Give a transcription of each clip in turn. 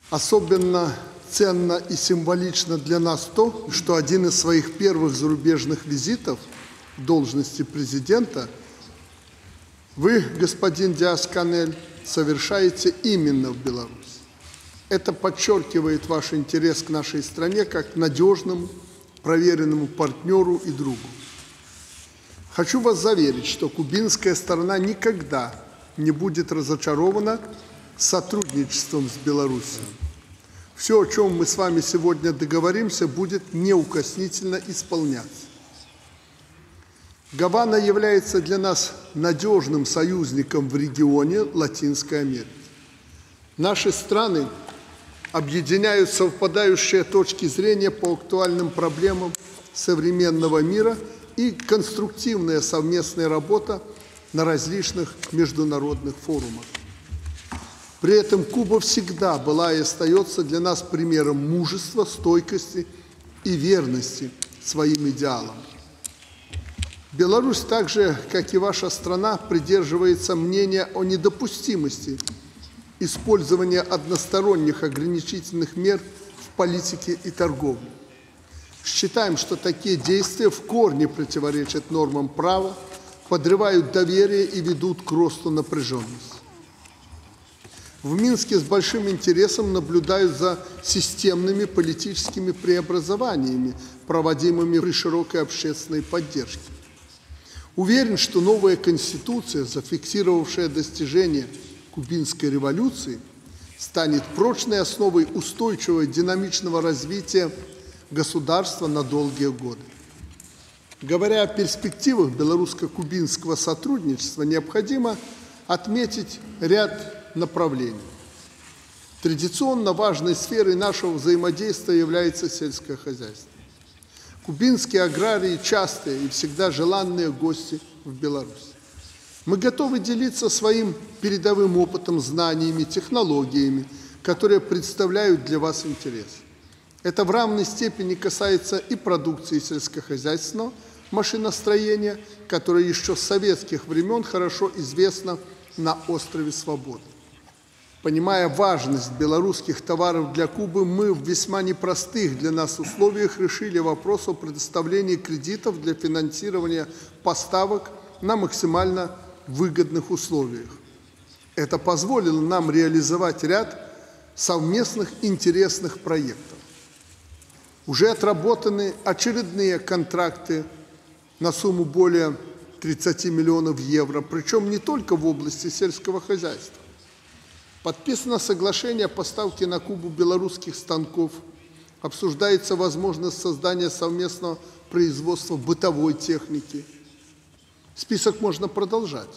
Особенно ценно и символично для нас то, что один из своих первых зарубежных визитов в должности президента вы, господин Диас-Канель, совершаете именно в Беларусь. Это подчеркивает ваш интерес к нашей стране как к надежному, проверенному партнеру и другу. Хочу вас заверить, что кубинская сторона никогда не будет разочарована сотрудничеством с Беларусью. Все, о чем мы с вами сегодня договоримся, будет неукоснительно исполняться. Гавана является для нас надежным союзником в регионе Латинской Америки. Наши страны объединяют совпадающие точки зрения по актуальным проблемам современного мира и конструктивная совместная работа на различных международных форумах. При этом Куба всегда была и остается для нас примером мужества, стойкости и верности своим идеалам. Беларусь, так же, как и ваша страна, придерживается мнения о недопустимости использования односторонних ограничительных мер в политике и торговле. Считаем, что такие действия в корне противоречат нормам права, подрывают доверие и ведут к росту напряженности. В Минске с большим интересом наблюдают за системными политическими преобразованиями, проводимыми при широкой общественной поддержке. Уверен, что новая Конституция, зафиксировавшая достижения кубинской революции, станет прочной основой устойчивого динамичного развития государства на долгие годы. Говоря о перспективах белорусско-кубинского сотрудничества, необходимо отметить ряд направлений. Традиционно важной сферой нашего взаимодействия является сельское хозяйство. Кубинские аграрии – частые и всегда желанные гости в Беларуси. Мы готовы делиться своим передовым опытом, знаниями, технологиями, которые представляют для вас интерес. Это в равной степени касается и продукции сельскохозяйственного машиностроения, которое еще с советских времен хорошо известно на острове Свободы. Понимая важность белорусских товаров для Кубы, мы в весьма непростых для нас условиях решили вопрос о предоставлении кредитов для финансирования поставок на максимально выгодных условиях. Это позволило нам реализовать ряд совместных интересных проектов. Уже отработаны очередные контракты на сумму более 30 миллионов евро, причем не только в области сельского хозяйства. Подписано соглашение о поставке на Кубу белорусских станков, обсуждается возможность создания совместного производства бытовой техники. Список можно продолжать.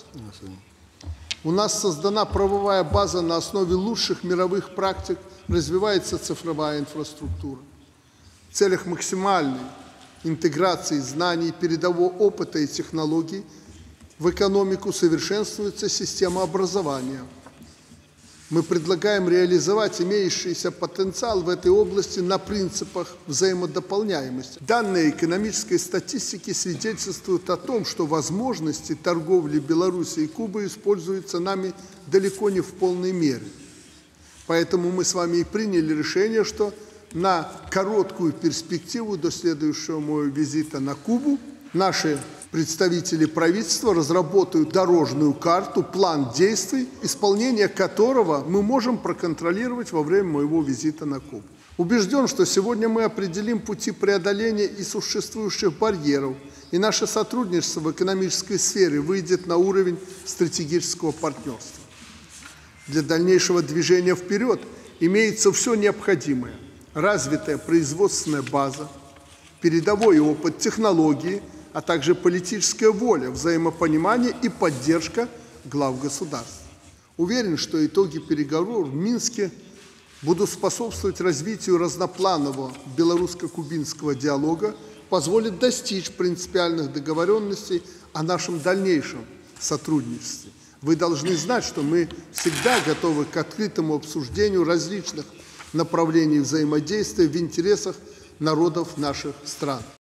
У нас создана правовая база на основе лучших мировых практик, развивается цифровая инфраструктура. В целях максимальной интеграции знаний, передового опыта и технологий в экономику совершенствуется система образования. Мы предлагаем реализовать имеющийся потенциал в этой области на принципах взаимодополняемости. Данные экономической статистики свидетельствуют о том, что возможности торговли Беларуси и Кубы используются нами далеко не в полной мере. Поэтому мы с вами и приняли решение, что на короткую перспективу до следующего моего визита на Кубу наши представители правительства разработают дорожную карту, план действий, исполнение которого мы можем проконтролировать во время моего визита на Кубу. Убежден, что сегодня мы определим пути преодоления и существующих барьеров, и наше сотрудничество в экономической сфере выйдет на уровень стратегического партнерства. Для дальнейшего движения вперед имеется все необходимое: развитая производственная база, передовой опыт, технологии, а также политическая воля, взаимопонимание и поддержка глав государств. Уверен, что итоги переговоров в Минске будут способствовать развитию разнопланового белорусско-кубинского диалога, позволят достичь принципиальных договоренностей о нашем дальнейшем сотрудничестве. Вы должны знать, что мы всегда готовы к открытому обсуждению различных направлений взаимодействия в интересах народов наших стран.